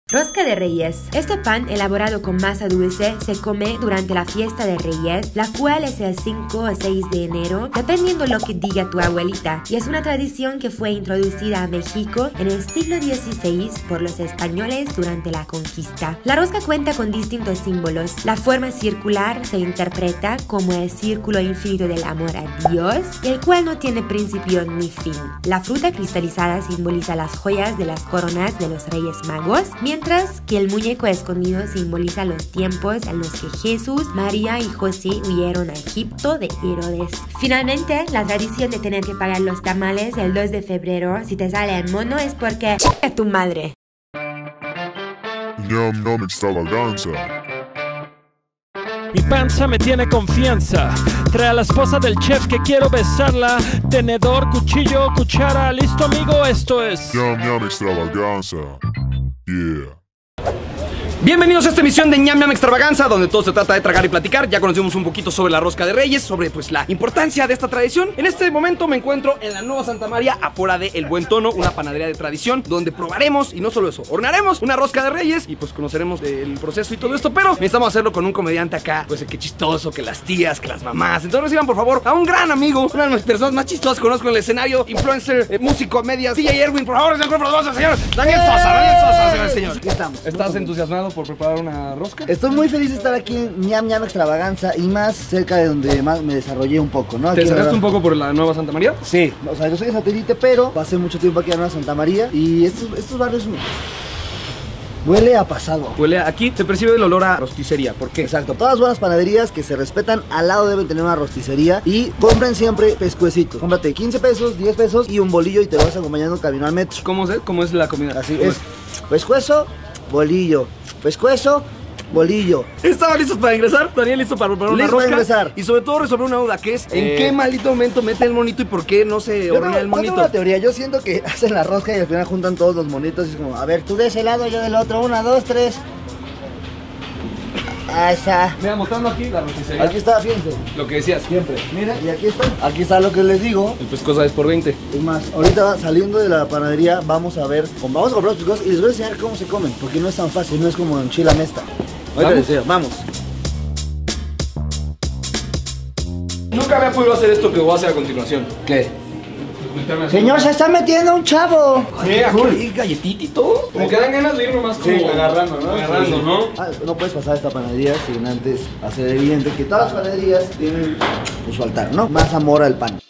Rosca de Reyes. Este pan elaborado con masa dulce se come durante la fiesta de Reyes, la cual es el 5 o 6 de enero, dependiendo lo que diga tu abuelita. Y es una tradición que fue introducida a México en el siglo XVI por los españoles durante la conquista. La rosca cuenta con distintos símbolos. La forma circular se interpreta como el círculo infinito del amor a Dios, el cual no tiene principio ni fin. La fruta cristalizada simboliza las joyas de las coronas de los Reyes Magos, mientras que el muñeco escondido simboliza los tiempos en los que Jesús, María y José huyeron a Egipto de Herodes. Finalmente, la tradición de tener que pagar los tamales el 2 de febrero si te sale el mono es porque ¡chica tu madre! Ñam ñam extravaganza. Mi panza me tiene confianza. Trae a la esposa del chef que quiero besarla. Tenedor, cuchillo, cuchara. ¿Listo, amigo? Esto es Ñam ñam extravaganza. Yeah. Bienvenidos a esta emisión de Ñam Ñam Extravaganza, donde todo se trata de tragar y platicar. Ya conocimos un poquito sobre la Rosca de Reyes, sobre pues la importancia de esta tradición. En este momento me encuentro en la Nueva Santa María, afuera de El Buen Tono, una panadería de tradición, donde probaremos, y no solo eso, hornearemos una Rosca de Reyes y pues conoceremos el proceso y todo esto. Pero necesitamos hacerlo con un comediante acá, pues qué chistoso, que las tías, que las mamás. Entonces reciban por favor a un gran amigo, una de las personas más chistosas que conozco en el escenario, influencer, músico, medias, DJ Erwin. Por favor, señor Daniel Sosa, señor. Aquí estamos. ¿Estás entusiasmado por preparar una rosca? Estoy muy feliz de estar aquí en Ñam Ñam Extravaganza y más cerca de donde más me desarrollé un poco, ¿no? ¿Te Aquí acercaste un poco por la Nueva Santa María? Sí, o sea, yo soy de satélite, pero pasé mucho tiempo aquí en Nueva Santa María y estos barrios huele a pasado. Huele aquí, se percibe el olor a rosticería. ¿Por qué? Exacto, todas las buenas panaderías que se respetan al lado deben tener una rosticería y compren siempre pescuecitos. Cómprate 15 pesos, 10 pesos y un bolillo y te vas acompañando camino al metro. ¿Cómo es la comida? Así es, pescuezo, bolillo, pescuezo, bolillo. ¿Estaban listos para ingresar? ¿Daniel listo para preparar una Listo para rosca? ingresar. Y sobre todo resolver una duda, que es ¿en qué maldito momento mete el monito y por qué no se hornea el Yo tengo monito? una teoría, yo siento que hacen la rosca y al final juntan todos los monitos y es como, a ver, tú de ese lado, yo del otro, 1, 2, 3. Ahí está. Mira, mostrando aquí la rosticería. Aquí está, fíjense. Lo que decías. Siempre. Mira, y aquí está lo que les digo. El pescozo es por 20. Es más, ahorita saliendo de la panadería vamos a comprar los pescuezos y les voy a enseñar cómo se comen, porque no es tan fácil, no es como en Chila Mesta. Ahorita les enseño, vamos. Nunca había podido hacer esto que voy a hacer a continuación. ¿Qué? Señor, se está metiendo un chavo. Mira, cool. Galletita y todo. Como que dan ganas de ir nomás como agarrando, ¿no? Agarrando, Sí. ¿no? No puedes pasar esta panadería sin antes hacer evidente que todas las panaderías tienen pues, su altar, ¿no? Más amor al pan.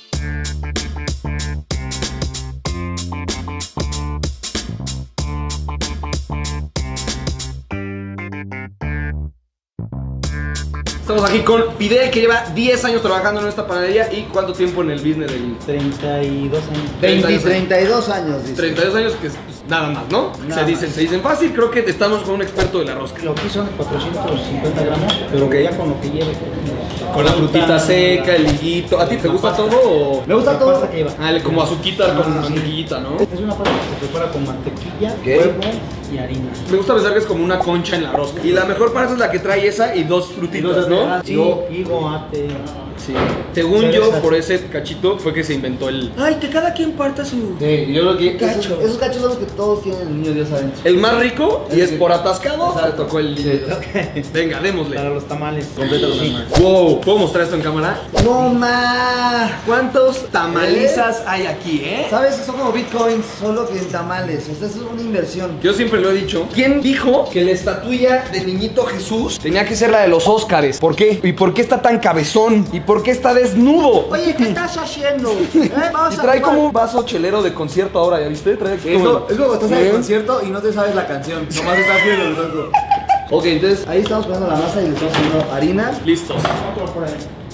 Estamos aquí con Fidel, que lleva 10 años trabajando en esta panadería. ¿Y cuánto tiempo en el business del...? 32 años. 32 años, dice. 32 años, que es pues, nada más, ¿no? Nada Se dicen fácil. Creo que estamos con un experto de la rosca. Lo que son 450 gramos, pero que ya con lo que lleve. Con la frutita seca, el liguito. ¿A ti te gusta todo o...? Me gusta La todo. pasta que lleva. Ah, como azuquita con Sí. mantequillita, ¿no? Es una pasta que se prepara con mantequilla, ¿Qué? huevo y harina. Me gusta pensar que es como una concha en la rosca. Y la mejor parte es la que trae esa y dos frutitas, ¿no? Sí, higo, ate. Sí. Según Cereza. yo, por ese cachito fue que se inventó el... Ay, que cada quien parta su... Sí, yo lo que... Cacho. Esos cachos son los que todos tienen el niño Dios adentro. El más rico y es por atascado. Exacto. Le tocó el... Venga, démosle. Para los tamales. Completa los Sí. tamales. Wow, ¿puedo mostrar esto en cámara? No más. ¿Cuántos tamalizas hay aquí, ¿Sabes? Son como bitcoins, solo que en tamales. Esta es una inversión. Yo siempre lo he dicho. ¿Quién dijo que la estatuilla del niñito Jesús tenía que ser la de los Óscares? ¿Por qué? ¿Y por qué está tan cabezón? ¿Y por qué está desnudo? Oye, ¿qué estás haciendo? Vamos Y a trae jugar. como un vaso chelero de concierto ahora, ¿ya viste? Trae Es como estás en el concierto y no te sabes la canción. Nomás estás viendo el loco. Ok, entonces ahí estamos poniendo la masa y le estamos poniendo harina. Listos. Otro por ahí.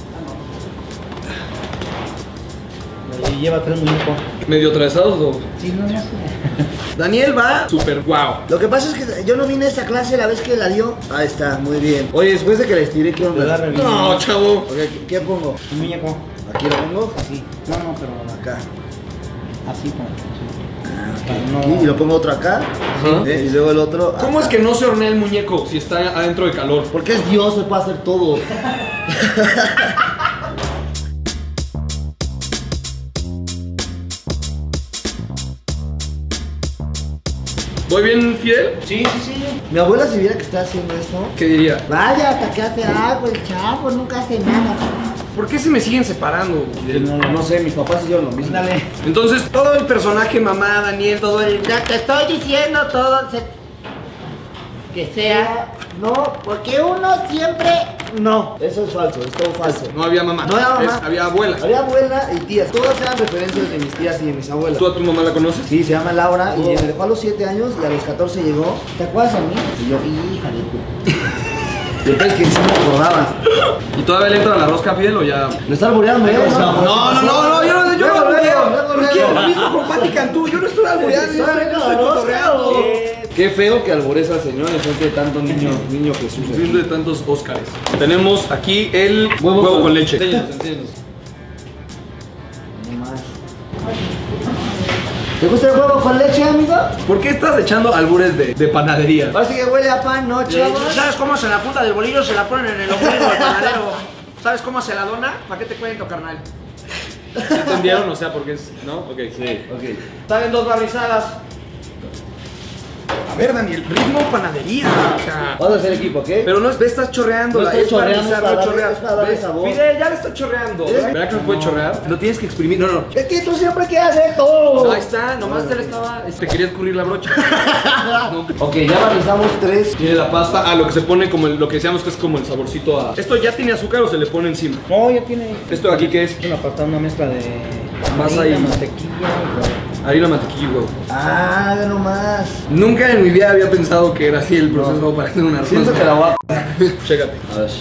Y lleva 3 muñecos. ¿Medio atravesados o...? Sí, no, no sé. Daniel va súper guau. Lo que pasa es que yo no vine a esta clase la vez que la dio. Ahí está, muy bien. Oye, después de que la estiré, ¿qué Le da onda? revista. No, chavo. Ok, ¿qué pongo? Un muñeco. ¿Aquí lo pongo? Así. No, no, pero Acá. así como. Aquí, y lo pongo otro acá. Ajá. Y luego el otro. ¿Cómo acá. es que no se hornea el muñeco si está adentro de calor? Porque es Dios, se puede hacer todo. ¿Voy bien, Fidel? Sí. Mi abuela, si viera que está haciendo esto, ¿Qué diría? vaya, hasta que hace algo, el chavo nunca hace nada. ¿Por qué se me siguen separando, Fidel? No sé, mis papás hicieron lo mismo. Dale. Entonces, todo el personaje, mamá, Daniel, todo el... Ya te estoy diciendo todo que sea. No, porque uno siempre. No, eso es falso, es todo falso. No había mamá. No había mamá. Había abuela. Había abuela y tías. Todas eran referencias de mis tías y de mis abuelas. ¿Tú a tu mamá la conoces? Sí, se llama Laura y me dejó a los 7 años y a los 14 llegó. ¿Te acuerdas a mí? Y yo, hija de tu. Después que sí me acordaba. ¿Y todavía le entra la rosca, Fidel, o ya...? Me está albureando, ¿eh? No, yo no albureo. ¿Por qué? Lo mismo con Pati Cantú, yo no estoy albureando, yo estoy cotorreando. Qué feo que albures al señor en frente de tanto niño Jesús. Viendo de tantos Óscares. Tenemos aquí el huevo con leche. Enséñanos. No más. ¿Te gusta el huevo con leche, amigo? ¿Por qué estás echando albures de panadería? Parece que huele a pan, ¿no, chavos? ¿Sabes cómo se la punta del bolillo se la ponen en el ombligo del panadero? ¿Sabes cómo se la dona? ¿Para qué te cuento, carnal? ¿Se entendieron? O sea, porque es... ¿No? Ok, sí. Ok. Saben 2 barrizadas. A ver, Daniel, ritmo panadería. O sea... Vamos a hacer equipo, ¿ok? Pero no estás chorreando. No estoy chorreando, es para darle sabor. Fidel, ya le está chorreando. ¿Verdad que no puede chorrear? Lo tienes que exprimir. No. Es que tú siempre quieres hacer todo. Ahí está, nomás te le estaba... Te quería escurrir la brocha. No. Ok, ya barrizamos 3. Tiene la pasta, lo que se pone como lo que decíamos que es como el saborcito a... ¿Esto ya tiene azúcar o se le pone encima? No, ya tiene ¿Esto de aquí qué es? una pasta, una mezcla de Masa harina, y- mantequilla y huevo. Harina, mantequilla y huevo. Ah, ve nomás. Nunca en mi vida había pensado que era así el proceso para hacer una rosca. Siento que la voy a... Chécate. A ver.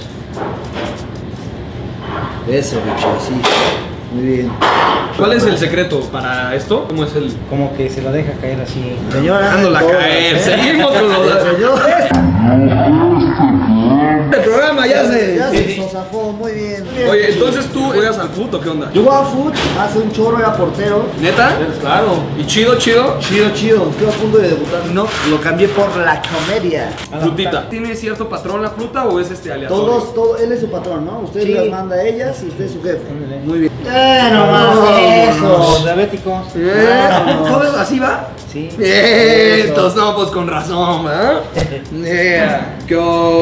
Eso, bicho, sí. Muy bien. ¿Cuál es el secreto para esto? ¿Cómo es el...? Como que se la deja caer así. Señora. Dejándola caer. Seguimos con los... Señor. El programa ya Ya se... se zafó, muy bien. Oye, entonces tú juegas al fútbol, ¿qué onda? Yo jugaba fútbol, hace un chorro era portero. ¿Neta? Claro. ¿Y chido? Chido. Estoy a punto de debutar. No, lo cambié por la comedia. Frutita. ¿Tiene cierto patrón la fruta o es aleatorio? Él es su patrón, ¿no? Usted Sí. las manda a ellas y usted es su jefe. Ándale. Muy bien. Nomás Vámonos. eso. Diabéticos. ¿Todo eso así va? Sí. Entonces, no, pues con razón, ¿verdad? ¡Qué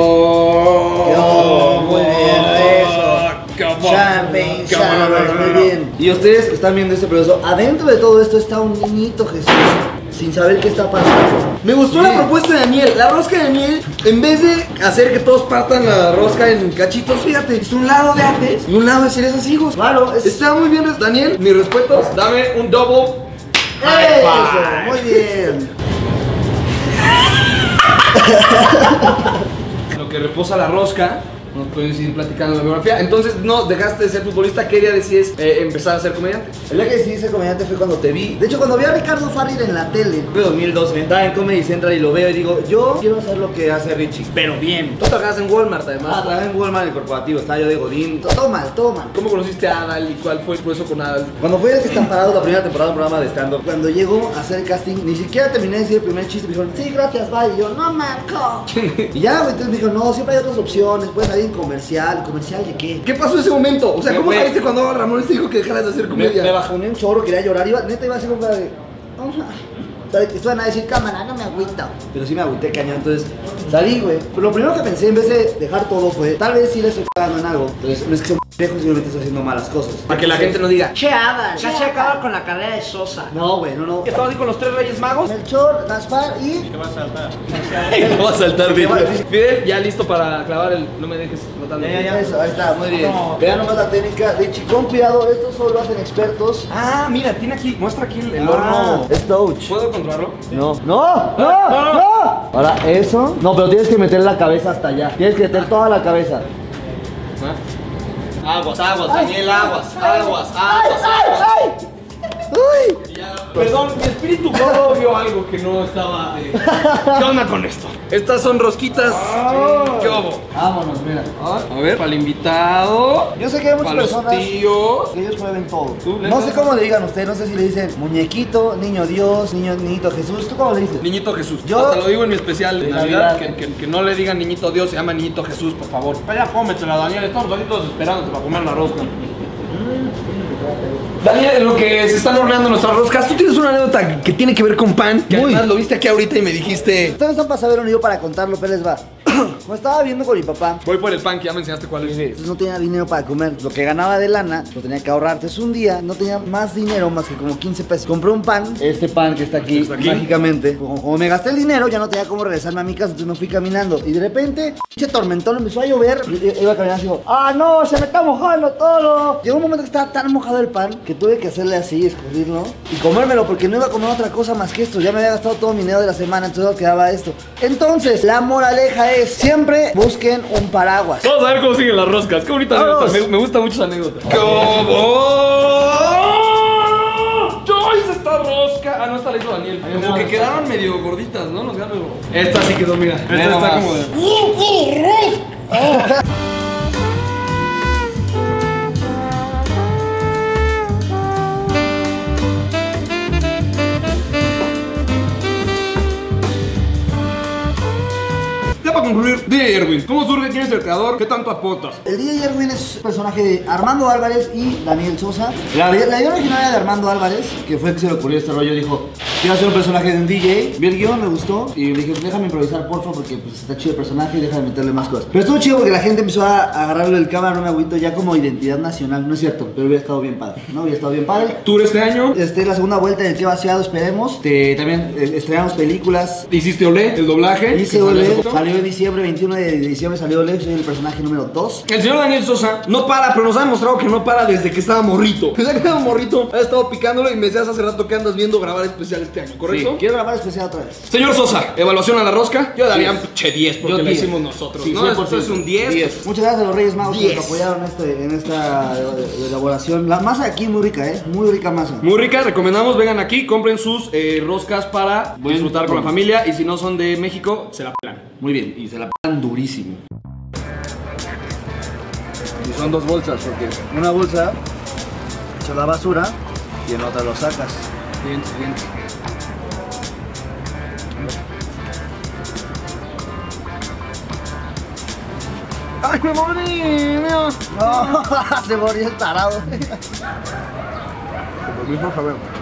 Muy bien, eso. Champagne, champagne, muy bien. Y ustedes están viendo este proceso. Adentro de todo esto está un niñito Jesús, sin saber qué está pasando. Me gustó la propuesta de Daniel. La rosca de Daniel, en vez de hacer que todos partan la rosca en cachitos, fíjate, es un lado de antes y un lado de cerezas higos. Claro, es... Está muy bien, Daniel. Mis respetos. Dame un double. Eso, muy bien. Lo que reposa la rosca. Nos pueden seguir platicando la biografía. Entonces, no, dejaste de ser futbolista. ¿Qué día decides empezar a ser comediante? El día que decidí ser comediante fue cuando te vi. De hecho, cuando vi a Ricardo Farril en la tele, fue 2012, estaba en Comedy Central y lo veo y digo, yo quiero hacer lo que hace Richie, pero bien. Tú trabajas en Walmart, además. Trabajé en Walmart, en el corporativo, estaba yo de Godín, todo mal, todo mal. ¿Cómo conociste a Adal y cuál fue el proceso con Adal? Cuando fue el que están parados la primera temporada de un programa de stand-up, cuando llegó a hacer el casting, ni siquiera terminé de decir el primer chiste, me dijeron, sí, gracias, bye, y yo, no, Marco. Y ya, güey, entonces me dijo, no, siempre hay otras opciones, puedes salir en comercial de qué. ¿Qué pasó en ese momento? O sea, ¿cómo Me- saliste cuando Ramón te dijo que dejaras de hacer Me comedia? bajoné un chorro, quería llorar, neta iba a hacer como cara de... O sea, que iban a decir, cámara, no me agüita. Pero sí me agüité cañón, entonces salí, güey. Pero lo primero que pensé, en vez de dejar todo, fue, tal vez sí le estoy pagando en algo. Entonces, no es que sea lejos, simplemente estoy haciendo malas cosas. Para que la gente no diga, Che, Adal, ya se acaba con la carrera de Sosa. No, güey, no. ¿estaba así con los 3 Reyes Magos? Melchor, Gaspar y... No va a saltar, Fidel, ya listo para clavar el... No me dejes flotando. Eso, ahí está, muy bien. No. Vean nomás la técnica de chicón, cuidado, esto solo lo hacen expertos. Ah, mira, tiene aquí, muestra aquí el horno. Es touch. ¿Puedo controlarlo? No. Ahora eso. No, pero tienes que meter la cabeza hasta allá. Tienes que meter toda la cabeza. Aguas, Daniel, aguas. ¡Ay! Perdón, mi espíritu gordo vio algo que no estaba... ¿Qué onda con esto? Estas son rosquitas. ¿Qué hubo? Vámonos, mira. A ver, para el invitado. Yo sé que hay muchas Para los personas tíos. que ellos prueben todo. ¿Tú, neta? No sé cómo le digan ustedes, no sé si le dicen muñequito, niño Dios, niñito Jesús. ¿Tú cómo le dices? Niñito Jesús. Yo- Hasta lo digo en mi especial de De Navidad. Navidad. Que no le digan niñito Dios, se llama niñito Jesús, por favor. Vaya, cómetela, Daniel. Estamos aquí todos esperando para comer la rosca. Daniel, en lo que se están horneando nuestras roscas, tú tienes una anécdota que tiene que ver con pan. Que Muy. además lo viste aquí ahorita y me dijiste... Ustedes están para saber un lío para contarlo, pero les va. Como estaba viendo con mi papá, Voy por el pan, que ya me enseñaste cuál es. entonces no tenía dinero para comer. Lo que ganaba de lana, lo tenía que ahorrar. Entonces un día no tenía más dinero, más que como 15 pesos. Compré un pan, este pan que está aquí, mágicamente. Como me gasté el dinero, ya no tenía cómo regresarme a mi casa, entonces me fui caminando. Y de repente, pinche tormentón, empezó a llover. Iba caminando y digo, ¡ah, no! ¡Se me está mojando todo! Llegó un momento que estaba tan mojado el pan que tuve que hacerle así, escurrirlo y comérmelo, porque no iba a comer otra cosa más que esto. Ya me había gastado todo mi dinero de la semana, entonces quedaba esto. Entonces, la moraleja es, siempre busquen un paraguas. Vamos a ver cómo siguen las roscas. Qué bonita anécdota. Me gusta mucho esa anécdota. ¿Cómo? ¡Yo hice esta rosca! Ah, no, esta la hizo Daniel. Como que quedaron medio gorditas, ¿no? Nos quedaron medio... Esta sí quedó, mira. Esta está como de... Ya para concluir, DJ Erwin, ¿cómo surge? ¿Quién es el creador? ¿Qué tanto aportas? El DJ Erwin es un personaje de Armando Álvarez y Daniel Sosa. La idea originaria de Armando Álvarez, que fue que se le ocurrió este rollo, dijo: quiero hacer un personaje de un DJ. Vi el guión, me gustó y le dije: déjame improvisar, porfa, porque pues está chido el personaje y déjame meterle más cosas. Pero estuvo chido porque la gente empezó a agarrarlo del cámara, no me agüito, ya como identidad nacional. No es cierto, pero hubiera estado bien padre, ¿no? Hubiera estado bien padre. Tour este año. La segunda vuelta del Que Vaciado, esperemos. También estrenamos películas. Hiciste Olé, el doblaje. Hice que salió hace Olé, poco. salió en diciembre, 21 de diciembre salió Olé, soy el personaje número 2. El señor Daniel Sosa no para, pero nos ha demostrado que no para desde que estaba morrito. Desde que estaba morrito, ha estado picándolo y me decías hace rato que andas viendo grabar especial este año, ¿correcto? Sí, quiero grabar especial otra vez. Señor Sosa, evaluación a la rosca. Yo daría un 10 porque Yo lo 10. hicimos nosotros, Sí, ¿no? 100%. Esto es un 10. Muchas gracias a los Reyes Magos que 10. nos apoyaron en esta elaboración. La masa de aquí muy rica, muy rica masa. Muy rica, recomendamos, vengan aquí, compren sus roscas para disfrutar con la familia. Y si no son de México, se la pelan. Muy bien, y se la pagan durísimo. Y son 2 bolsas, porque una bolsa echas la basura y en otra lo sacas. Bien, bien. ¡Ay, me morí! Mira. No, se murió el tarado. Por favor.